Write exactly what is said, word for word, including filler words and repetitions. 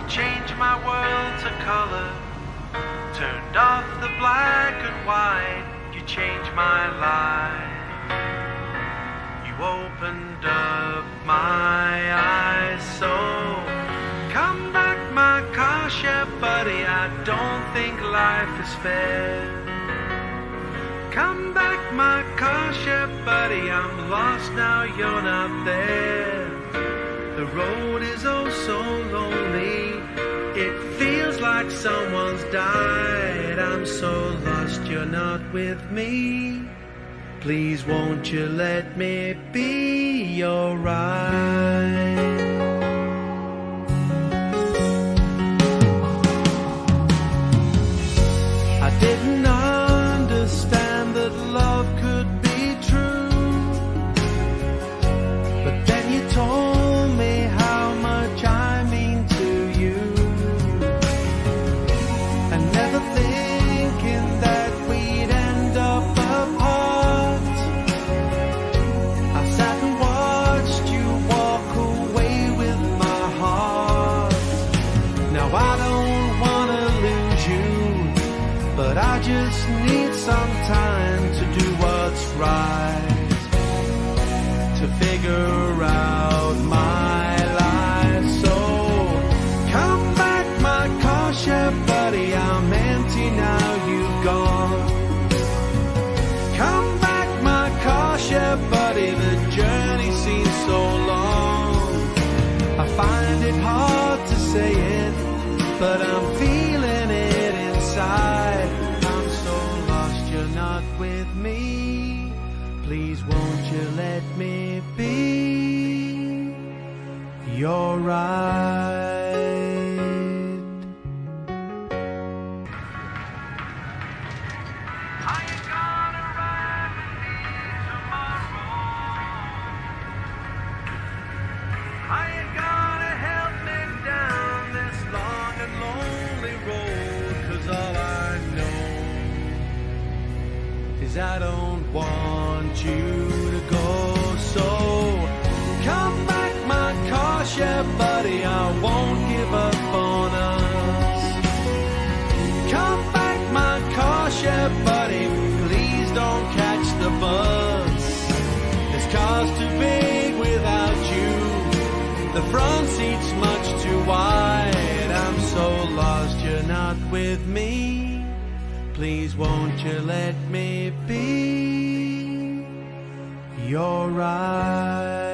changed my world to color, turned off the black and white. You changed my life. You opened up my eyes. So come back, my car share buddy. I don't think life is fair. Come back, my car share buddy. I'm lost now, you're not there. The road is oh so lonely. It feels like someone's died. I'm so lost, you're not with me. Please won't you let me be your ride? I didn't understand that love could be true, but then you told me how much I mean to you. And never thinking that we'd end up apart, I sat and watched you walk away with my heart. Now I don't wanna lose you, but I just need some time to do what's right, to figure out my life. So come back, my car share buddy. I'm empty now, you've gone. Come back, my car share buddy. The journey seems so long. I find it hard to say it, but I'm feeling it inside. I'm so lost, you're not with me. Please won't you let me be your ride? Are you gonna ride with me tomorrow? Are you gonna help me down this long and lonely road? 'Cause all I know is I don't want you to go. So come back, my car share buddy. I won't give up on us. Come back, my car share buddy. Please don't catch the bus. This car's too big without you. The front seat's much too wide. I'm so lost, you're not with me. Please won't you let me be your ride?